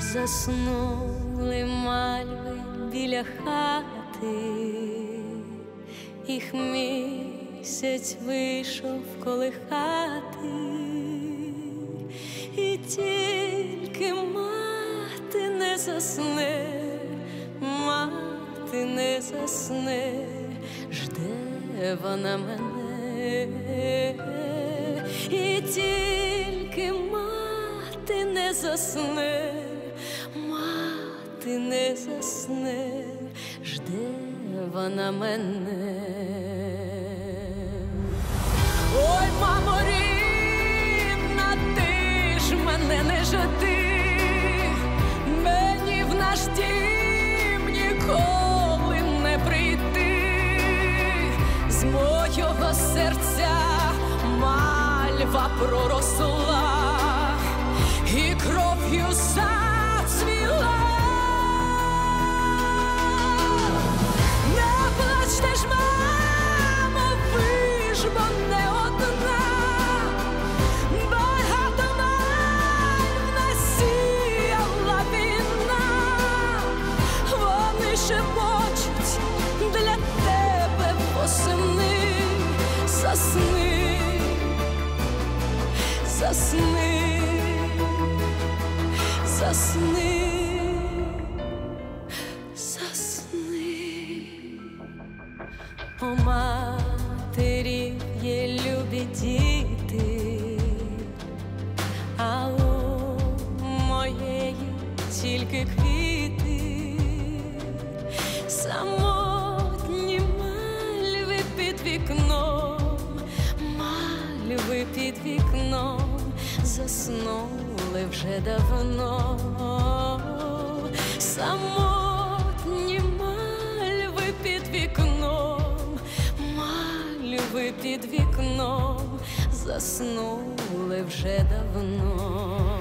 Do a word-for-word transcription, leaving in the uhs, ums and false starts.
Заснули мальви біля хати, їх місяць вийшов колихати, і тільки мати не засне, мати не засне, жде вона мене, і тільки мати не засне, мати не засне, жде вона мене. Ой, мамо рідна, ти ж мене не жди, мені в наш дім ніколи не прийти, з мого серця мальва проросла і кров'ю зацвіла. Не плачте ж, мамо, ви ж бо не одна, багато мальв насіяла війна, вони шепочуть для тебе восени. Засни, засни, засни, засни. У матері є любі діти, а у моєї тільки квіти. Самотні мальви під вікном, мальви під вікном заснули вже давно. Самотні мальви під вікном, мальви під вікном заснули вже давно.